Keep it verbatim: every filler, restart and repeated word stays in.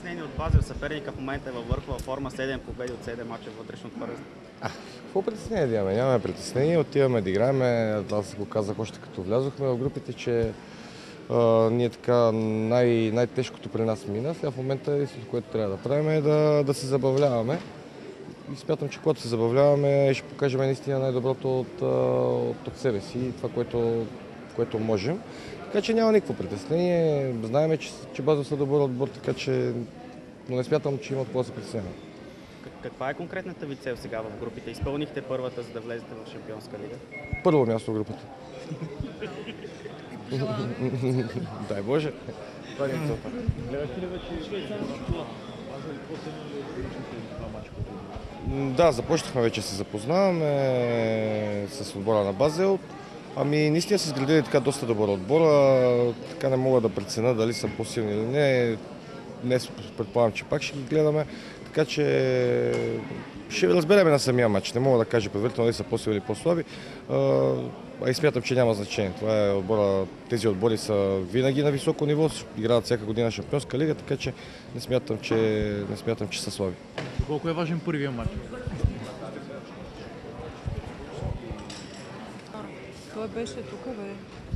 притеснение от Базел? Съперника в момента е във върхова форма, седем победи от седем мача вътрешно първенство. Какво притеснение да имаме? Нямаме притеснение, отиваме да играем. Аз го казах още като влязохме в групите, че а, ние така най- най-тежкото при нас мина. Сега в момента единственото, което трябва да правим е да, да се забавляваме. И смятам, че когато се забавляваме, ще покажем наистина най-доброто от, от, от себе си и това, което, което можем. Така че няма никакво притеснение. Знаем, че, че Базел са добър отбор, така че но не смятам, че има какво да се притеснява. Каква е конкретната ви цел сега в групите? Изпълнихте първата, за да влезете в Шампионска лига? Първо място в групата. Дай Боже. Това е целта. Гледахте ли вече Да, започнахме вече се запознаваме с отбора на Базел. Ами, наистина са изградили така доста добър отбор. Така не мога да преценя дали са по-силни или не. Днес предполагам, че пак ще ги гледаме. Така че ще разберем на самия матч. Не мога да кажа предварително дали са по-силни или по-слаби. А и смятам, че няма значение. Това е отбора, тези отбори са винаги на високо ниво, играят всяка година Шампионска лига, така че не смятам, че, не смятам, че са слаби. Колко е важен първият матч? Той беше тук, бе.